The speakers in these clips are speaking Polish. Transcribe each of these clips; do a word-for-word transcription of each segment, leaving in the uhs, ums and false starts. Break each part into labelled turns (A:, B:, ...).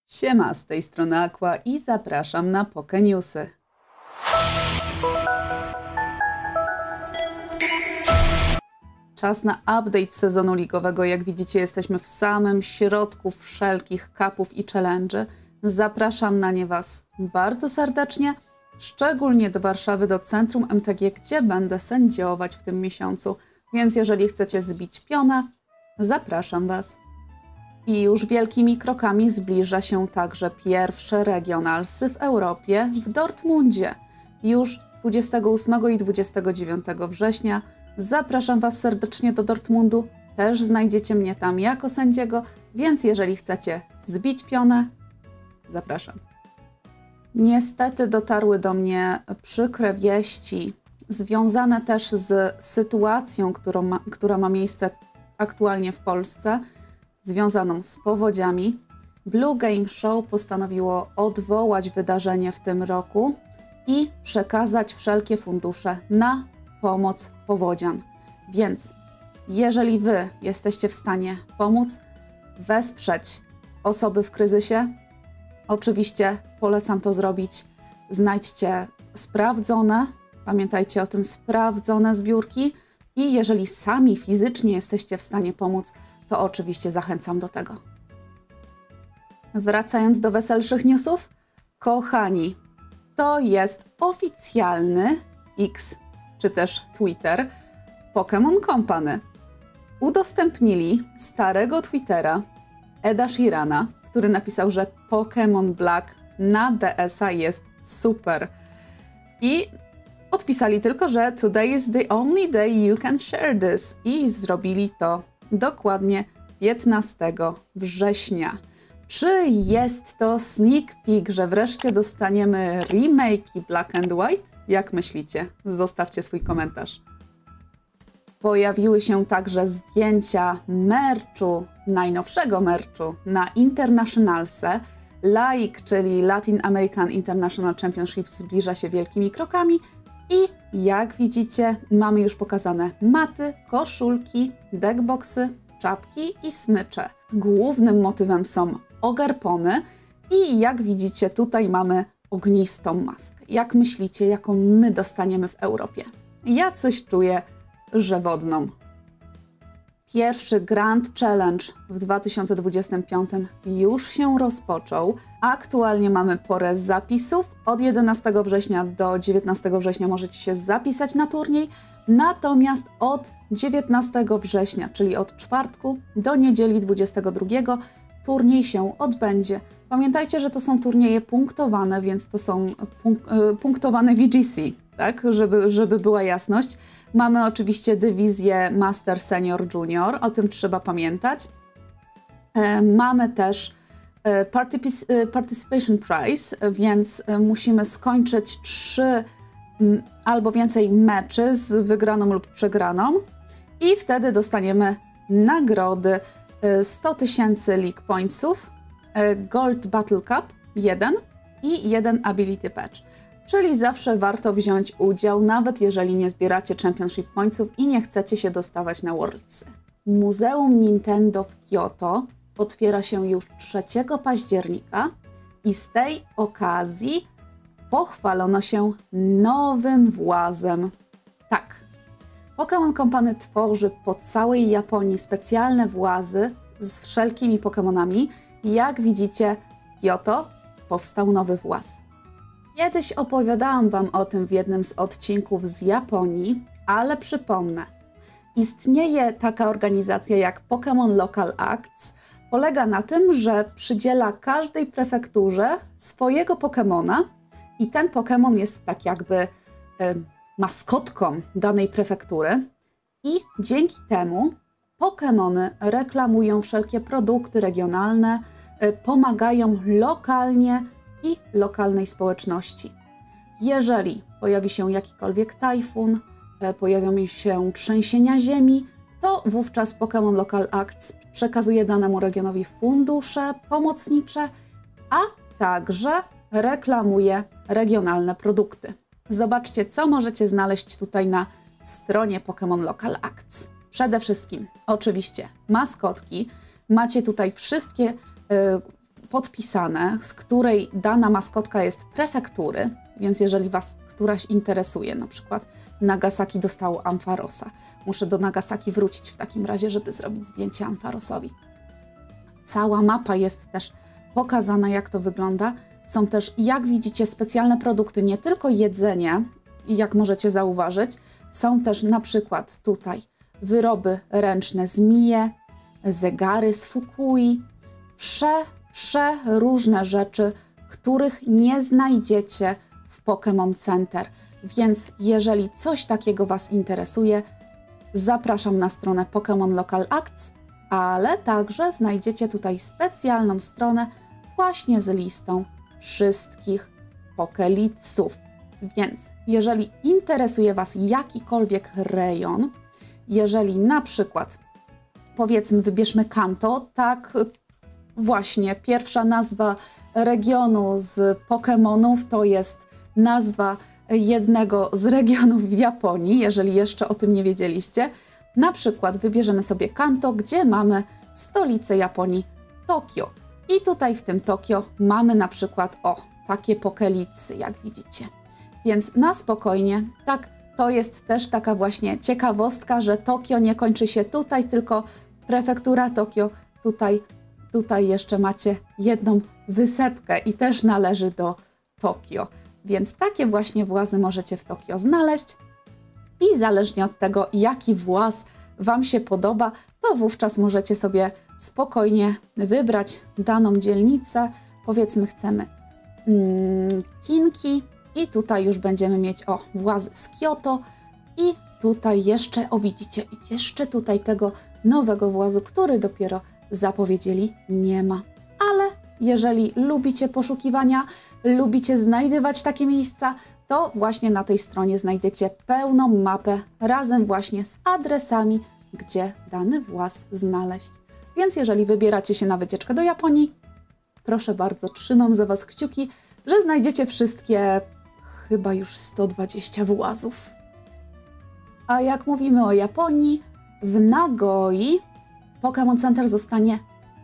A: Siema, z tej strony Aqua i zapraszam na Poke Newsy. Czas na update sezonu ligowego. Jak widzicie, jesteśmy w samym środku wszelkich kapów i challenge'y. Zapraszam na nie Was bardzo serdecznie, szczególnie do Warszawy, do Centrum M T G, gdzie będę sędziować w tym miesiącu. Więc jeżeli chcecie zbić pionę, zapraszam Was. I już wielkimi krokami zbliża się także pierwsze regionalsy w Europie w Dortmundzie. Już dwudziestego ósmego i dwudziestego dziewiątego września zapraszam Was serdecznie do Dortmundu. Też znajdziecie mnie tam jako sędziego, więc jeżeli chcecie zbić pionę, zapraszam. Niestety dotarły do mnie przykre wieści związane też z sytuacją, którą ma, która ma miejsce aktualnie w Polsce, związaną z powodziami. Blue Game Show postanowiło odwołać wydarzenie w tym roku i przekazać wszelkie fundusze na pomoc powodzian. Więc jeżeli Wy jesteście w stanie pomóc, wesprzeć osoby w kryzysie, oczywiście polecam to zrobić. Znajdźcie sprawdzone, pamiętajcie o tym, sprawdzone zbiórki i jeżeli sami fizycznie jesteście w stanie pomóc, to oczywiście zachęcam do tego. Wracając do weselszych newsów, kochani, to jest oficjalny X, czy też Twitter, Pokémon Company. Udostępnili starego Twittera Eda Sheerana, który napisał, że Pokémon Black na D S a jest super. I odpisali tylko, że today is the only day you can share this. I zrobili to dokładnie piętnastego września. Czy jest to sneak peek, że wreszcie dostaniemy remake'i Black and White? Jak myślicie? Zostawcie swój komentarz. Pojawiły się także zdjęcia merchu, najnowszego merchu na Internationals'e. Laik, czyli Latin American International Championship, zbliża się wielkimi krokami i jak widzicie, mamy już pokazane maty, koszulki, deckboxy, czapki i smycze. Głównym motywem są ogerpony i jak widzicie, tutaj mamy ognistą maskę. Jak myślicie, jaką my dostaniemy w Europie? Ja coś czuję, że wodną. Pierwszy Grand Challenge w dwa tysiące dwudziestym piątym już się rozpoczął. Aktualnie mamy porę zapisów. Od jedenastego września do dziewiętnastego września możecie się zapisać na turniej. Natomiast od dziewiętnastego września, czyli od czwartku do niedzieli dwudziestego drugiego, turniej się odbędzie. Pamiętajcie, że to są turnieje punktowane, więc to są punk punktowane V G C, tak? Żeby, żeby była jasność. Mamy oczywiście dywizję Master, Senior, Junior, o tym trzeba pamiętać. E, mamy też e, particip e, Participation Prize, więc e, musimy skończyć trzy m, albo więcej meczy z wygraną lub przegraną i wtedy dostaniemy nagrody e, sto tysięcy League Pointsów, e, Gold Battle Cup jeden i jeden Ability Patch. Czyli zawsze warto wziąć udział, nawet jeżeli nie zbieracie Championship Pointsów i nie chcecie się dostawać na Worldsy. Muzeum Nintendo w Kyoto otwiera się już trzeciego października i z tej okazji pochwalono się nowym włazem. Tak, Pokémon Company tworzy po całej Japonii specjalne włazy z wszelkimi Pokémonami. Jak widzicie, w Kyoto powstał nowy właz. Kiedyś opowiadałam Wam o tym w jednym z odcinków z Japonii, ale przypomnę. Istnieje taka organizacja jak Pokémon Local Acts. Polega na tym, że przydziela każdej prefekturze swojego Pokémona i ten Pokémon jest tak jakby y, maskotką danej prefektury i dzięki temu Pokémony reklamują wszelkie produkty regionalne, y, pomagają lokalnie i lokalnej społeczności. Jeżeli pojawi się jakikolwiek tajfun, pojawią się trzęsienia ziemi, to wówczas Pokémon Local Acts przekazuje danemu regionowi fundusze pomocnicze, a także reklamuje regionalne produkty. Zobaczcie, co możecie znaleźć tutaj na stronie Pokémon Local Acts. Przede wszystkim, oczywiście, maskotki. Macie tutaj wszystkie y, podpisane, z której dana maskotka jest prefektury, więc jeżeli Was któraś interesuje, na przykład Nagasaki dostało Ampharosa, muszę do Nagasaki wrócić w takim razie, żeby zrobić zdjęcie Ampharosowi. Cała mapa jest też pokazana, jak to wygląda. Są też, jak widzicie, specjalne produkty, nie tylko jedzenie, jak możecie zauważyć, są też na przykład tutaj wyroby ręczne z Mie, zegary z Fukui, prze, prze różne rzeczy, których nie znajdziecie w Pokémon Center. Więc jeżeli coś takiego Was interesuje, zapraszam na stronę Pokémon Local Acts, ale także znajdziecie tutaj specjalną stronę właśnie z listą wszystkich Pokéliców. Więc jeżeli interesuje Was jakikolwiek rejon, jeżeli na przykład, powiedzmy, wybierzmy Kanto, tak właśnie, pierwsza nazwa regionu z Pokémonów to jest nazwa jednego z regionów w Japonii, jeżeli jeszcze o tym nie wiedzieliście. Na przykład wybierzemy sobie Kanto, gdzie mamy stolicę Japonii, Tokio. I tutaj w tym Tokio mamy na przykład, o, takie Pokélicy, jak widzicie. Więc na spokojnie, tak, to jest też taka właśnie ciekawostka, że Tokio nie kończy się tutaj, tylko prefektura Tokio, tutaj, tutaj jeszcze macie jedną wysepkę i też należy do Tokio. Więc takie właśnie włazy możecie w Tokio znaleźć i zależnie od tego, jaki właz Wam się podoba, to wówczas możecie sobie spokojnie wybrać daną dzielnicę. Powiedzmy, chcemy mm, Kinki i tutaj już będziemy mieć, o, właz z Kyoto i tutaj jeszcze, o widzicie, jeszcze tutaj tego nowego włazu, który dopiero zapowiedzieli, nie ma. Ale jeżeli lubicie poszukiwania, lubicie znajdywać takie miejsca, to właśnie na tej stronie znajdziecie pełną mapę razem właśnie z adresami, gdzie dany właz znaleźć. Więc jeżeli wybieracie się na wycieczkę do Japonii, proszę bardzo, trzymam za Was kciuki, że znajdziecie wszystkie chyba już sto dwadzieścia włazów. A jak mówimy o Japonii, w Nagoi Pokémon Center zostanie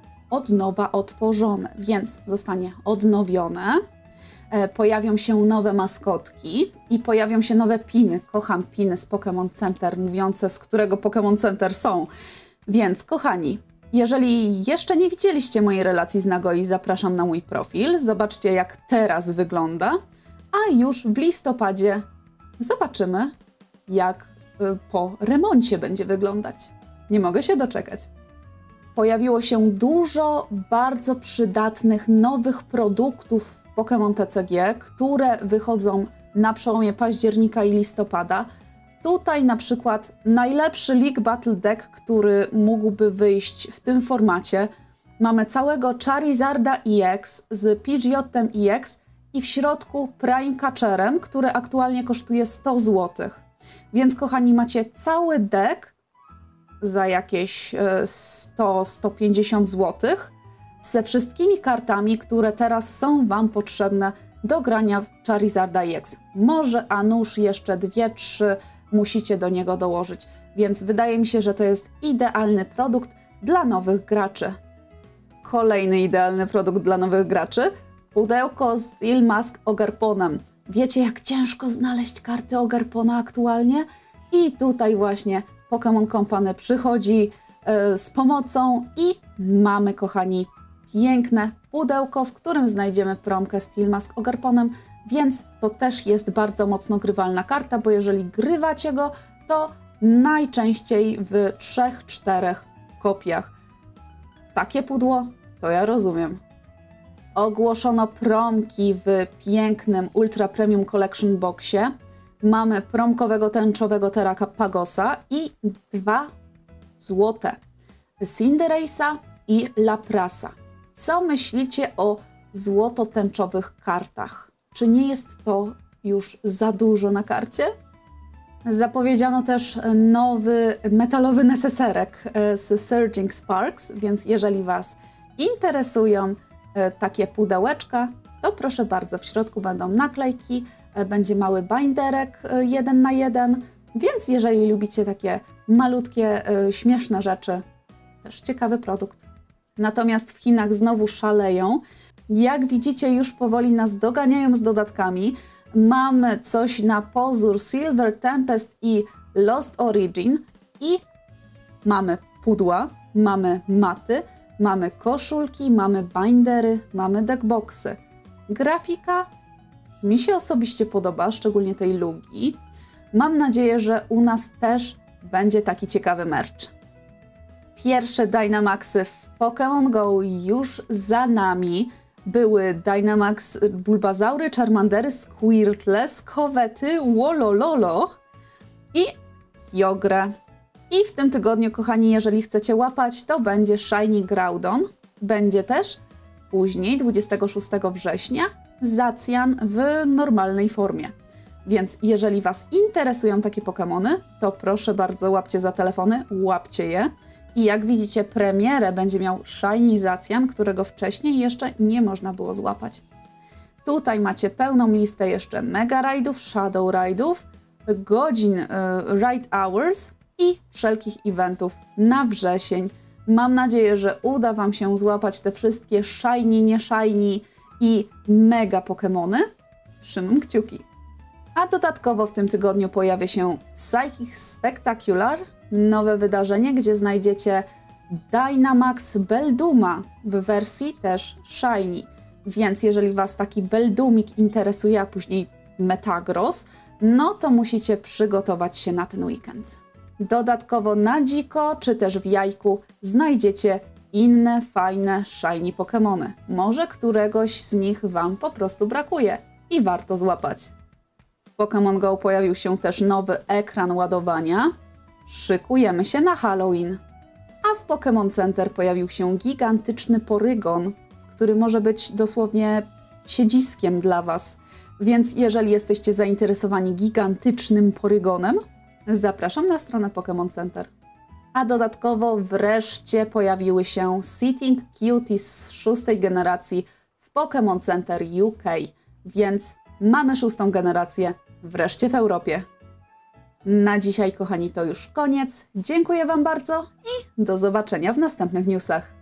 A: od nowa otworzone, więc zostanie odnowione. E, pojawią się nowe maskotki i pojawią się nowe piny. Kocham piny z Pokémon Center, mówiące, z którego Pokémon Center są. Więc kochani, jeżeli jeszcze nie widzieliście mojej relacji z Nagoi, zapraszam na mój profil. Zobaczcie, jak teraz wygląda. A już w listopadzie zobaczymy, jak y, po remoncie będzie wyglądać. Nie mogę się doczekać. Pojawiło się dużo bardzo przydatnych nowych produktów w Pokémon T C G, które wychodzą na przełomie października i listopada. Tutaj na przykład najlepszy League Battle Deck, który mógłby wyjść w tym formacie. Mamy całego Charizarda E X z Pidgeottem E X i w środku Prime Catcherem, który aktualnie kosztuje sto złotych. Więc kochani, macie cały deck za jakieś sto do stu pięćdziesięciu złotych ze wszystkimi kartami, które teraz są Wam potrzebne do grania w Charizarda E X. Może a nuż jeszcze dwie, trzy musicie do niego dołożyć, więc wydaje mi się, że to jest idealny produkt dla nowych graczy. Kolejny idealny produkt dla nowych graczy, pudełko z Steel Mask Ogarponem. Wiecie, jak ciężko znaleźć karty Ogarpona aktualnie? I tutaj właśnie Pokémon Company przychodzi y, z pomocą i mamy, kochani, piękne pudełko, w którym znajdziemy promkę Steel Mask Ogarponem, więc to też jest bardzo mocno grywalna karta, bo jeżeli grywacie go, to najczęściej w trzech, czterech kopiach. Takie pudło to ja rozumiem. Ogłoszono promki w pięknym Ultra Premium Collection Boxie. Mamy promkowego tęczowego Terraka Pagosa i dwa złote Cinderace'a i Laprasa. Co myślicie o złoto-tęczowych kartach? Czy nie jest to już za dużo na karcie? Zapowiedziano też nowy metalowy neseserek z Surging Sparks, więc jeżeli Was interesują takie pudełeczka, to proszę bardzo, w środku będą naklejki, będzie mały binderek jeden na jeden, więc jeżeli lubicie takie malutkie, śmieszne rzeczy, też ciekawy produkt, Natomiast w Chinach znowu szaleją. Jak widzicie, już powoli nas doganiają z dodatkami. Mamy coś na pozór Silver Tempest i Lost Origin i mamy pudła, mamy maty, mamy koszulki, mamy bindery, mamy deckboxy. Grafika mi się osobiście podoba, szczególnie tej Lugi. Mam nadzieję, że u nas też będzie taki ciekawy merch. Pierwsze Dynamaxy w Pokémon Go już za nami. Były Dynamax Bulbazaury, Charmandery, Squirtle, Skowety, Wolololo i Kyogre. I w tym tygodniu, kochani, jeżeli chcecie łapać, to będzie Shiny Groudon. Będzie też później, dwudziestego szóstego września, Zacian w normalnej formie. Więc jeżeli Was interesują takie Pokemony, to proszę bardzo, łapcie za telefony, łapcie je. I jak widzicie, premierę będzie miał Shiny Zacian, którego wcześniej jeszcze nie można było złapać. Tutaj macie pełną listę jeszcze Mega Raidów, Shadow Raidów, godzin y, Ride Hours i wszelkich eventów na wrzesień. Mam nadzieję, że uda Wam się złapać te wszystkie shiny, nie shiny i mega Pokemony. Trzymam kciuki. A dodatkowo w tym tygodniu pojawia się Psychic Spectacular, nowe wydarzenie, gdzie znajdziecie Dynamax Belduma w wersji też shiny. Więc jeżeli Was taki Beldumik interesuje, a później Metagross, no to musicie przygotować się na ten weekend. Dodatkowo na dziko, czy też w jajku znajdziecie inne fajne shiny Pokemony. Może któregoś z nich Wam po prostu brakuje i warto złapać. W Pokémon Go pojawił się też nowy ekran ładowania. Szykujemy się na Halloween. A w Pokémon Center pojawił się gigantyczny porygon, który może być dosłownie siedziskiem dla Was. Więc jeżeli jesteście zainteresowani gigantycznym porygonem, zapraszam na stronę Pokémon Center. A dodatkowo wreszcie pojawiły się Sitting Cuties z szóstej generacji w Pokémon Center U K. Więc mamy szóstą generację wreszcie w Europie. Na dzisiaj, kochani, to już koniec. Dziękuję Wam bardzo i do zobaczenia w następnych newsach.